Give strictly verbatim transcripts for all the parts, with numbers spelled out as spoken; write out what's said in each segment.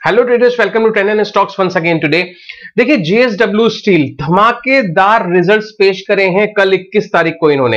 Hello traders, welcome to ten N stocks once again today. देखिए, JSW steel धमाकेदार results पेश करे हैं कल इक्कीस तारीख को इन्होंने,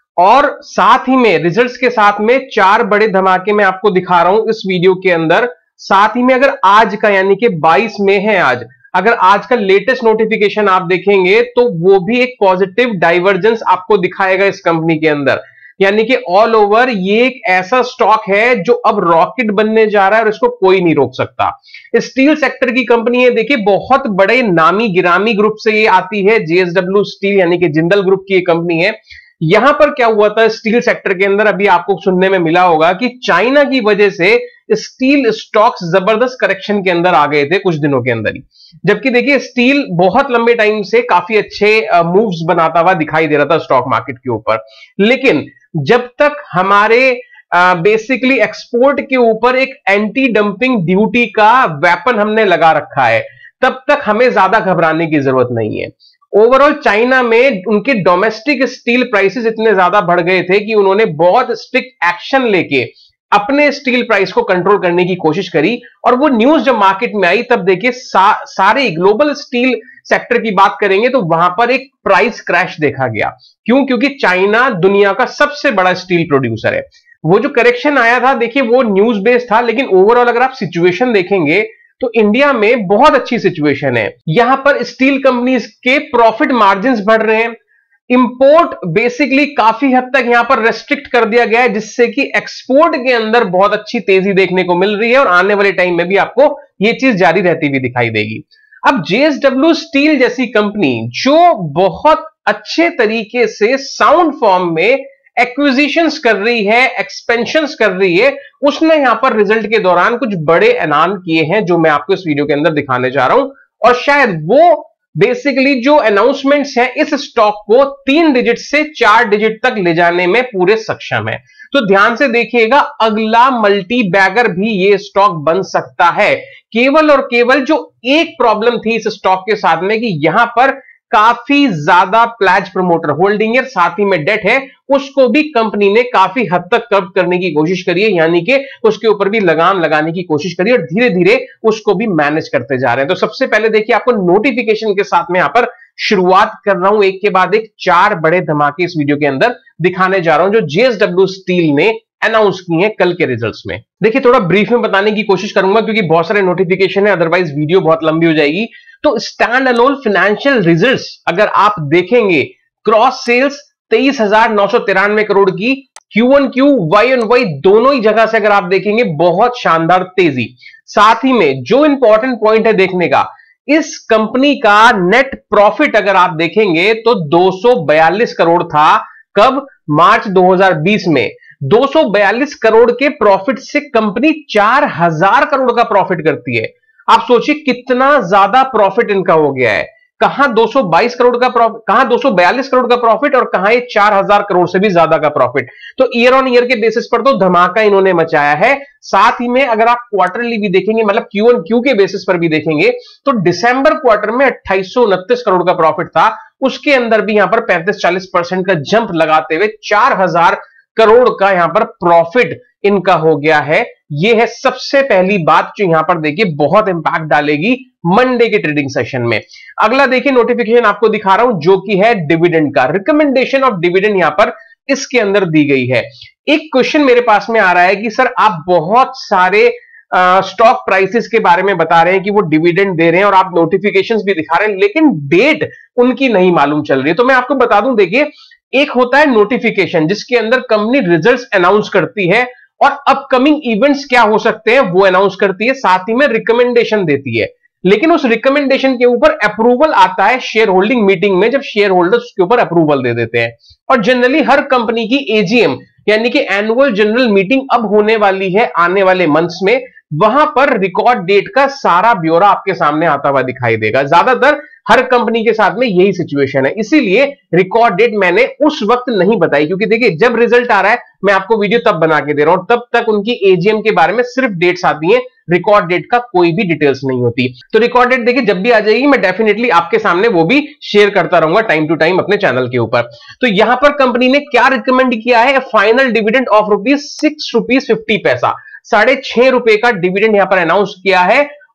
और साथ ही में रिजल्ट्स के साथ में चार बड़े धमाके मैं आपको दिखा रहा हूं इस वीडियो के अंदर। साथ ही में अगर आज का यानी कि बाईस मई है आज, अगर आज का लेटेस्ट नोटिफिकेशन आप देखेंगे तो वो भी एक पॉजिटिव डाइवर्जेंस आपको दिखाएगा इस कंपनी के अंदर। यानी कि ऑल ओवर ये एक ऐसा स्टॉक है जो अब रॉकेट बनने जा रहा है और इसको कोई नहीं रोक सकता। स्टील सेक्टर की कंपनी है, देखिए बहुत बड़े नामी गिरामी ग्रुप से ये आती है। जेएसडब्ल्यू स्टील यानी कि जिंदल ग्रुप की ये कंपनी है। यहां पर क्या हुआ था स्टील सेक्टर के अंदर, अभी आपको सुनने में मिला होगा कि चाइना की वजह से स्टील स्टॉक्स जबरदस्त करेक्शन के अंदर आ गए थे कुछ दिनों के अंदर ही। जबकि देखिए स्टील बहुत लंबे टाइम से काफी अच्छे मूव्स बनाता हुआ दिखाई दे रहा था स्टॉक मार्केट के ऊपर, लेकिन जब तक हमारे बेसिकली एक्सपोर्ट के ऊपर एक एंटी डंपिंग ड्यूटी का वेपन हमने लगा रखा है, तब तक हमें ज्यादा घबराने की जरूरत नहीं है। ओवरऑल चाइना में उनके डोमेस्टिक स्टील प्राइसेस इतने ज्यादा बढ़ गए थे कि उन्होंने बहुत स्ट्रिक्ट एक्शन लेके अपने स्टील प्राइस को कंट्रोल करने की कोशिश करी, और वो न्यूज जब मार्केट में आई तब देखिए सा, सारे ग्लोबल स्टील सेक्टर की बात करेंगे तो वहां पर एक प्राइस क्रैश देखा गया। क्यों? क्योंकि चाइना दुनिया का सबसे बड़ा स्टील प्रोड्यूसर है। वो जो करेक्शन आया था देखिए वो न्यूज बेस्ड था, लेकिन ओवरऑल अगर आप सिचुएशन देखेंगे तो इंडिया में बहुत अच्छी सिचुएशन है। यहां पर स्टील कंपनीज के प्रॉफिट मार्जिन्स बढ़ रहे हैं, इंपोर्ट बेसिकली काफी हद तक यहां पर रेस्ट्रिक्ट कर दिया गया है, जिससे कि एक्सपोर्ट के अंदर बहुत अच्छी तेजी देखने को मिल रही है, और आने वाले टाइम में भी आपको यह चीज जारी रहती हुई दिखाई देगी। अब जेएसडब्ल्यू स्टील जैसी कंपनी जो बहुत अच्छे तरीके से साउंड फॉर्म में एक्विजिशंस कर रही है, एक्सपेंशंस कर रही है, उसने यहां पर रिजल्ट के दौरान कुछ बड़े ऐलान किए हैं जो मैं आपको इस वीडियो के अंदर दिखाने जा रहा हूं, और शायद वो बेसिकली जो अनाउंसमेंट्स हैं इस स्टॉक को तीन डिजिट से चार डिजिट तक ले जाने में पूरे सक्षम है। तो ध्यान से देखिएगा, अगला मल्टी बैगर भी ये स्टॉक बन सकता है। केवल और केवल जो एक प्रॉब्लम थी इस स्टॉक के साथ में कि यहां पर काफी ज्यादा प्लेज प्रमोटर होल्डिंग है, साथ ही में डेट है, उसको भी कंपनी ने काफी हद तक कम करने की कोशिश करी है, यानी कि उसके ऊपर भी लगाम लगाने की कोशिश करी और धीरे धीरे उसको भी मैनेज करते जा रहे हैं। तो सबसे पहले देखिए आपको नोटिफिकेशन के साथ में यहां पर शुरुआत कर रहा हूं, एक के बाद एक चार बड़े धमाके इस वीडियो के अंदर दिखाने जा रहा हूं जो जेएसडब्ल्यू स्टील ने अनाउंस किए हैं कल के रिजल्ट्स में। देखिए थोड़ा ब्रीफ में बताने की कोशिश करूंगा क्योंकि बहुत सारे नोटिफिकेशन है, अदरवाइज वीडियो बहुत लंबी हो जाएगी। तो स्टैंड अलोन फाइनेंशियल रिजल्ट्स अगर आप देखेंगे, क्रॉस सेल्स तेईस हजार नौ सौ तिरानवे करोड़ की, Q on Q Y on Y दोनों ही जगह से अगर आप देखेंगे बहुत शानदार तेजी। साथ ही में जो इंपॉर्टेंट पॉइंट है देखने का, इस कंपनी का नेट प्रॉफिट अगर आप देखेंगे तो दो सौ बयालीस करोड़ था। कब? मार्च दो हज़ार बीस में। दो सौ बयालीस करोड़ के प्रॉफिट से कंपनी चार हज़ार करोड़ का प्रॉफिट करती है। आप सोचिए कितना ज्यादा प्रॉफिट इनका हो गया है। कहां दो सौ बाईस करोड़ का प्रॉफिट, कहां दो सौ बयालीस करोड़ का प्रॉफिट, और कहां ये चार हज़ार करोड़ से भी ज्यादा का प्रॉफिट। तो ईयर ऑन ईयर के बेसिस पर तो धमाका इन्होंने मचाया है। साथ ही में अगर आप क्वार्टरली भी देखेंगे, मतलब क्यू ऑन क्यू के बेसिस पर भी देखेंगे, तो दिसंबर क्वार्टर में अट्ठाईस सौ उनतीस करोड़ का प्रॉफिट था, उसके अंदर भी यहां पर पैंतीस चालीस परसेंट का जंप लगाते हुए चार हज़ार करोड़ का यहां पर प्रॉफिट इनका हो गया है। यह है सबसे पहली बात जो यहां पर देखिए बहुत इंपैक्ट डालेगी मंडे के ट्रेडिंग सेशन में। अगला देखिए नोटिफिकेशन आपको दिखा रहा हूं जो कि है डिविडेंड का, रिकमेंडेशन ऑफ डिविडेंड यहां पर इसके अंदर दी गई है। एक क्वेश्चन मेरे पास में आ रहा है कि सर आप बहुत सारे स्टॉक प्राइसेस के बारे में बता रहे हैं कि वो डिविडेंड दे रहे हैं और आप नोटिफिकेशंस भी दिखा रहे हैं, लेकिन डेट उनकी नहीं मालूम चल रही है। तो मैं आपको बता दूं, देखिए एक होता है नोटिफिकेशन जिसके अंदर कंपनी रिजल्ट्स अनाउंस करती है और अपकमिंग इवेंट्स क्या हो सकते हैं वो अनाउंस करती है, साथ ही में रिकमेंडेशन देती है। लेकिन उस रिकमेंडेशन के ऊपर अप्रूवल आता है शेयर होल्डिंग मीटिंग में, जब शेयर होल्डर्स उसके ऊपर अप्रूवल दे देते हैं। और जनरली हर कंपनी की एजीएम यानी कि एनुअल जनरल मीटिंग अब होने वाली है आने वाले मंथ्स में, वहां पर रिकॉर्ड डेट का सारा ब्यौरा आपके सामने आता हुआ दिखाई देगा। ज्यादातर हर कंपनी के साथ में यही सिचुएशन है, इसीलिए रिकॉर्ड डेट मैंने उस वक्त नहीं बताई, क्योंकि देखिए जब रिजल्ट आ रहा है मैं आपको वीडियो तब बना के दे रहा हूं, तब तक उनकी एजीएम के बारे में सिर्फ डेट्स आती हैं, रिकॉर्ड डेट का कोई भी डिटेल्स नहीं होती। तो रिकॉर्ड डेट देखिए जब भी आ जाएगी मैं डेफिनेटली आपके सामने वो भी शेयर करता रहूंगा टाइम टू टाइम अपने चैनल के ऊपर। तो यहां पर कंपनी ने क्या रिकमेंड किया है, final dividend of rupees six rupees fifty paisa, साढ़े छह रुपए का डिविडेंड यहां पर अनाउंस किया है।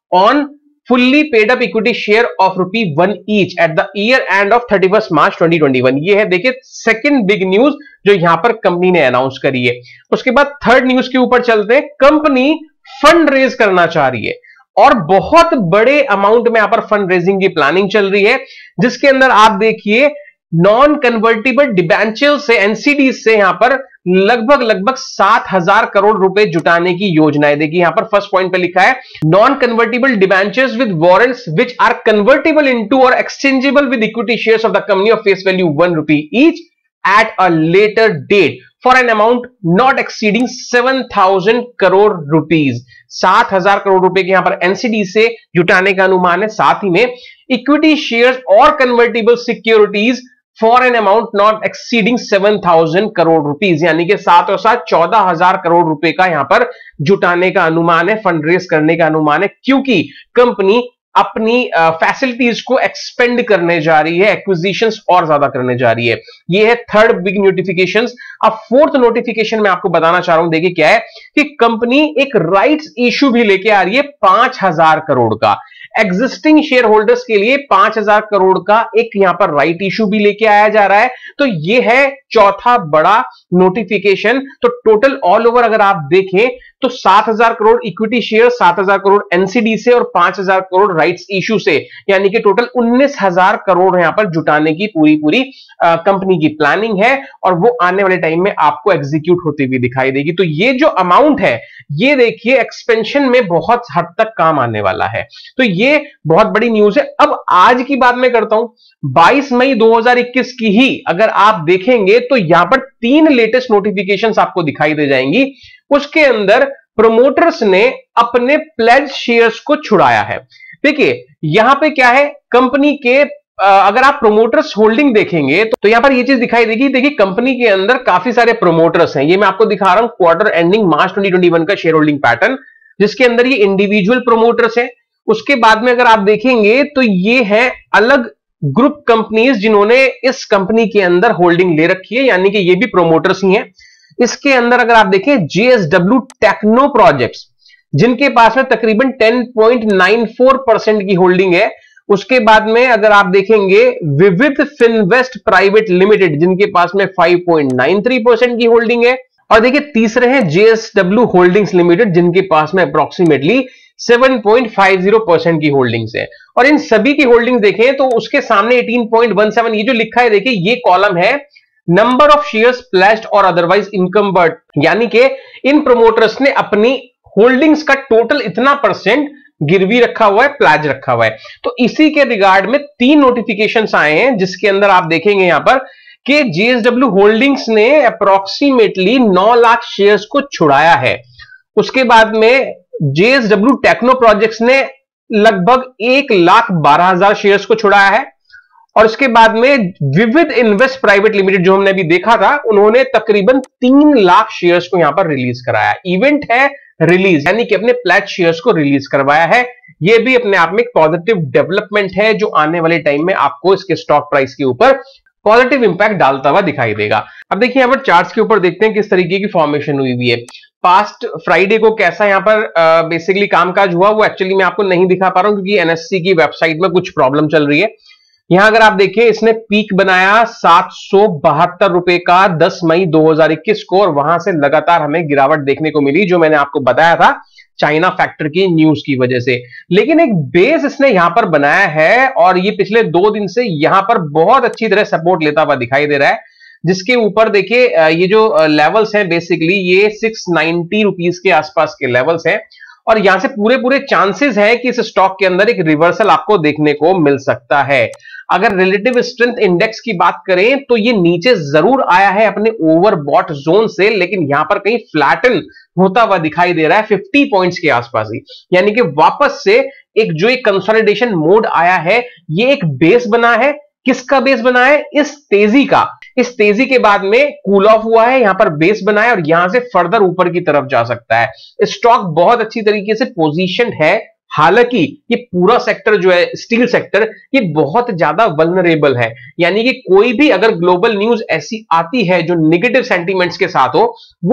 On fully paid up equity share of rupee one each at the year end of thirty-first March twenty twenty-one। ये है देखिए सेकंड बिग न्यूज जो यहां पर कंपनी ने अनाउंस करी है। उसके बाद थर्ड न्यूज के ऊपर चलते हैं। कंपनी फंड रेज करना चाह रही है और बहुत बड़े अमाउंट में यहां पर फंड रेजिंग की प्लानिंग चल रही है, जिसके अंदर आप देखिए नॉन कन्वर्टिबल डिबेंचर से, एनसीडी से यहां पर लगभग लगभग सात हजार करोड़ रुपए जुटाने की योजना है। देखिए यहां पर फर्स्ट पॉइंट पे लिखा है non convertible debentures with warrants which are convertible into और exchangeable with equity shares of the company of face value one rupee each at a later date for an amount not exceeding seven thousand crore rupees. सात हजार करोड़ रुपए के यहां पर NCD से जुटाने का अनुमान है। साथ ही में इक्विटी शेयर्स और convertible securities for an amount not exceeding seven thousand crore rupees, यानी कि सात और सात चौदह हजार करोड़ रुपए का यहां पर जुटाने का अनुमान है, फंड रेज करने का अनुमान है, क्योंकि कंपनी अपनी फैसिलिटीज uh, को एक्सपेंड करने जा रही है, एक्विजिशंस और ज्यादा करने जा रही है। ये है थर्ड बिग नोटिफिकेशंस। अब फोर्थ नोटिफिकेशन मैं आपको बताना चाह रहा हूं, देखिए क्या है कि कंपनी एक राइट्स इश्यू भी लेके आ रही है पांच हजार करोड़ का। एग्जिस्टिंग शेयर होल्डर्स के लिए पांच हजार करोड़ का एक यहां पर राइट इश्यू भी लेके आया जा रहा है। तो ये है चौथा बड़ा नोटिफिकेशन। तो टोटल ऑल ओवर अगर आप देखें तो सात हजार करोड़ इक्विटी शेयर, सात हजार करोड़ एनसीडी से और पांच हजार करोड़ राइट्स इश्यू से, यानी कि टोटल उन्नीस हजार करोड़ यहां पर जुटाने की पूरी पूरी कंपनी की प्लानिंग है और वो आने वाले टाइम में आपको एग्जीक्यूट होती हुई दिखाई देगी। तो ये जो अमाउंट है ये देखिए एक्सपेंशन में बहुत हद तक काम आने वाला है। तो ये बहुत बड़ी न्यूज है। अब आज की बात मैं करता हूं, बाईस मई दो हज़ार इक्कीस की ही अगर आप देखेंगे तो यहां पर तीन लेटेस्ट नोटिफिकेशंस आपको दिखाई दे जाएंगी। उसके अंदर प्रोमोटर्स ने अपने प्लेज शेयर्स को छुड़ाया है। देखिए यहां पे क्या है, कंपनी के अगर आप प्रोमोटर्स होल्डिंग देखेंगे तो, तो यहां पर ये चीज दिखाई देगी। देखिए कंपनी के अंदर काफी सारे प्रोमोटर्स हैं। ये मैं आपको दिखा रहा हूं quarter ending March twenty twenty one का शेयर होल्डिंग पैटर्न, जिसके अंदर ये इंडिविजुअल प्रोमोटर्स हैं। उसके बाद में अगर आप देखेंगे तो ये है अलग ग्रुप कंपनीज जिन्होंने इस कंपनी के अंदर होल्डिंग ले रखी है, यानी कि ये भी प्रोमोटर्स ही हैं। इसके अंदर अगर आप देखें जेएसडब्ल्यू टेक्नो प्रोजेक्ट्स, जिनके पास में तकरीबन ten point nine four percent की होल्डिंग है। उसके बाद में अगर आप देखेंगे विविध फिनवेस्ट प्राइवेट लिमिटेड, जिनके पास में five point nine three percent की होल्डिंग है। और देखिए तीसरे हैं जेएसडब्ल्यू होल्डिंग्स लिमिटेड, जिनके पास में approximately seven point five zero percent की होल्डिंग्स है। और इन सभी की होल्डिंग्स देखें तो उसके सामने एटीन पॉइंट वन सेवन ये जो लिखा है, देखिए ये कॉलम है नंबर ऑफ शेयर्स प्लेज्ड और अदरवाइज इनकम्बर्ड, यानी कि इन प्रोमोटर्स ने अपनी होल्डिंग्स का टोटल इतना परसेंट गिरवी रखा हुआ है, प्लेज रखा हुआ है। तो इसी के रिगार्ड में तीन नोटिफिकेशंस आए हैं, जिसके अंदर आप देखेंगे यहां पर कि जेएसडब्ल्यू होल्डिंग्स ने अप्रोक्सीमेटली नौ लाख शेयर्स को छुड़ाया है। उसके बाद में जेएसडब्ल्यू टेक्नो प्रोजेक्ट्स ने लगभग एक लाख बारह हजार शेयर्स को छुड़ाया है। और उसके बाद में विविध इन्वेस्ट प्राइवेट लिमिटेड जो हमने अभी देखा था, उन्होंने तकरीबन तीन लाख शेयर्स को यहां पर रिलीज कराया। इवेंट है रिलीज, यानी कि अपने प्लेज शेयर्स को रिलीज करवाया है। यह भी अपने आप में एक पॉजिटिव डेवलपमेंट है जो आने वाले टाइम में आपको इसके स्टॉक प्राइस के ऊपर पॉजिटिव इंपैक्ट डालता हुआ दिखाई देगा। अब देखिए यहां पर चार्ट्स के ऊपर देखते हैं किस तरीके की फॉर्मेशन हुई हुई है। पास्ट फ्राइडे को कैसा यहां पर बेसिकली कामकाज हुआ वो एक्चुअली मैं आपको नहीं दिखा पा रहा हूं, क्योंकि एनएससी की वेबसाइट में कुछ प्रॉब्लम चल रही है। यहां अगर आप देखें इसने पीक बनाया सात सौ बहत्तर रुपए का दस मई दो हज़ार इक्कीस को, और वहां से लगातार हमें गिरावट देखने को मिली, जो मैंने आपको बताया था चाइना फैक्टर की न्यूज की वजह से। लेकिन एक बेस इसने यहां पर बनाया है और ये पिछले दो दिन से यहां पर बहुत अच्छी तरह सपोर्ट लेता हुआ दिखाई दे रहा है, जिसके ऊपर देखिए ये जो लेवल्स हैं बेसिकली ये सिक्स नाइंटी रुपीस के आसपास के लेवल्स हैं। और यहां से पूरे पूरे चांसेस हैं कि इस स्टॉक के अंदर एक रिवर्सल आपको देखने को मिल सकता है। अगर रिलेटिव स्ट्रेंथ इंडेक्स की बात करें तो ये नीचे जरूर आया है अपने ओवरबॉट जोन से, लेकिन यहां पर कहीं फ्लैटन होता हुआ दिखाई दे रहा है फिफ्टी पॉइंट्स के आसपास ही, यानी कि वापस से एक जो एक कंसोलिडेशन मोड आया है, ये एक बेस बना है। किसका बेस बना है? इस तेजी का। इस तेजी के बाद में कूल ऑफ हुआ है, यहां पर बेस बना है और यहां से फर्दर ऊपर की तरफ जा सकता है। स्टॉक बहुत अच्छी तरीके से पोजीशन है, हालांकि ये पूरा सेक्टर जो है स्टील सेक्टर ये बहुत ज्यादा वल्नरेबल है, यानी कि कोई भी अगर ग्लोबल न्यूज ऐसी आती है जो नेगेटिव सेंटीमेंट्स के साथ हो, वो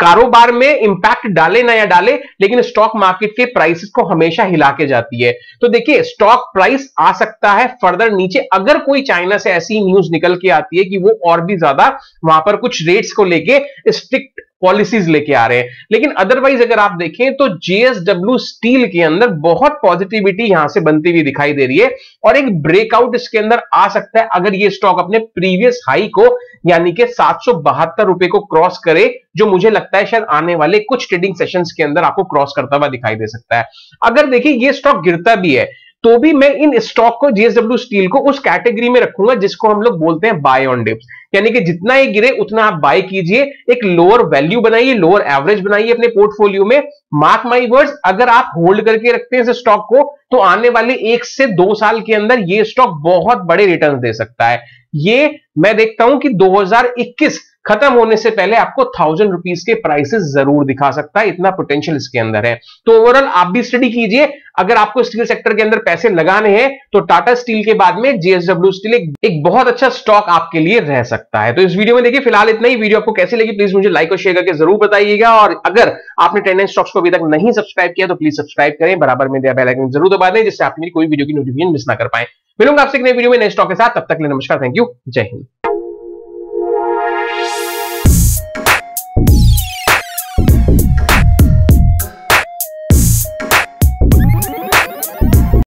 कारोबार में इंपैक्ट डाले ना या डाले, लेकिन स्टॉक मार्केट के प्राइसेस को हमेशा हिला के जाती है। तो देखिए स्टॉक प्राइस आ सकता है फर्दर नीचे, अगर कोई चाइना से ऐसी न्यूज निकल के आती है कि वो और भी ज्यादा वहां पर कुछ रेट्स को लेके स्ट्रिक्ट पॉलिसीज लेके आ रहे हैं। लेकिन अदरवाइज अगर आप देखें तो जेएसडब्ल्यू स्टील के अंदर बहुत पॉजिटिविटी यहां से बनती हुई दिखाई दे रही है और एक ब्रेकआउट इसके अंदर आ सकता है अगर ये स्टॉक अपने प्रीवियस हाई को यानी कि सात सौ बहत्तर रुपए को क्रॉस करे, जो मुझे लगता है शायद आने वाले कुछ ट्रेडिंग सेशंस के अंदर आपको क्रॉस करता हुआ दिखाई दे सकता है। अगर देखिए ये स्टॉक गिरता भी है तो भी मैं इन स्टॉक को जेएसडब्ल्यू स्टील को उस कैटेगरी में रखूंगा जिसको हम लोग बोलते हैं बाय ऑन डिप्स, यानी कि जितना ही गिरे उतना आप बाय कीजिए, एक लोअर वैल्यू बनाइए, लोअर एवरेज बनाइए अपने पोर्टफोलियो में। मार्क माई वर्ड्स, अगर आप होल्ड करके रखते हैं इस स्टॉक को तो आने वाले एक से दो साल के अंदर ये स्टॉक बहुत बड़े रिटर्न दे सकता है। ये मैं देखता हूं कि दो हज़ार इक्कीस खत्म होने से पहले आपको थाउजेंड रुपीज के प्राइसेस जरूर दिखा सकता है, इतना पोटेंशियल इसके अंदर है। तो ओवरऑल आप भी स्टडी कीजिए, अगर आपको स्टील सेक्टर के अंदर पैसे लगाने हैं तो टाटा स्टील के बाद में जेएसडब्ल्यू स्टील एक, एक बहुत अच्छा स्टॉक आपके लिए रह सकता है। तो इस वीडियो में देखिए फिलहाल इतना ही। वीडियो आपको कैसी लगी प्लीज मुझे लाइक और शेयर करके जरूर बताइएगा, और अगर आपने टेन स्टॉक्स को अभी तक नहीं सब्सक्राइब किया तो प्लीज सब्सक्राइब करें, बराबर में बेल आइकन जरूर दबा दें जिससे आप मेरी कोई वीडियो की नोटिफिकेशन मिस ना कर पाए। मिलूंगा आपसे एक नए वीडियो में नए स्टॉक के साथ, तब तक के लिए नमस्कार, थैंक यू, जय हिंद।